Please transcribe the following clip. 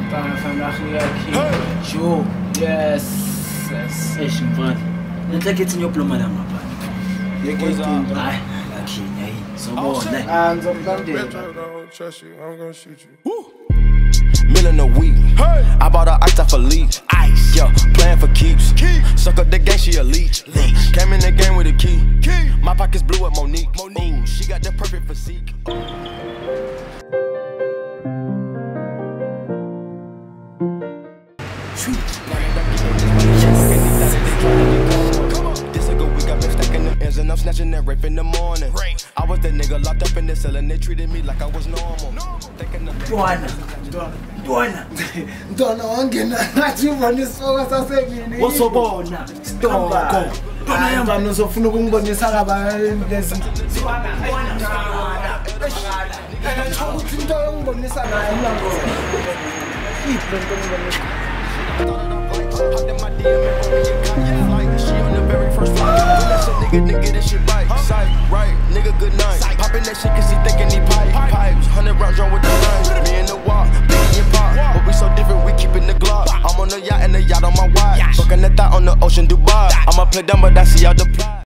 Joe, yes. Hey, Mbonani. Let's get in your plumber. So I'm gonna shoot you. Million a week. Hey. I bought her ice off a leech. Ice. Yeah, playing for keeps. Suck up the game, she a leech. Came in the game with a key. My pockets blue at Monique. Ooh, she got the perfect physique. This a good week, I've been stacking them ends and I'm snatching that rape in the morning. I was the nigga locked up in the cell and they treated me like I was normal. Dwana, wangena nathi uboniswa sasebini. Wosobona, stoko. Dwana yamba nozofuna ukungibonisa kabalezi. Ukuthi into yongibonisa nayo mlango. Iphento ngibonisa. She on the very first flight. That's a nigga that shit bite. Sight, right, nigga good night. Popping that shit cause he thinking he pipes. 100 rounds drawn with the line. Me and the walk, Biggie and Pop. But we so different, we keepin' the Glock. I'm on the yacht and the yacht on my watch. Fucking the thought on the ocean, Dubai. I'ma play dumb, but I see out the plot.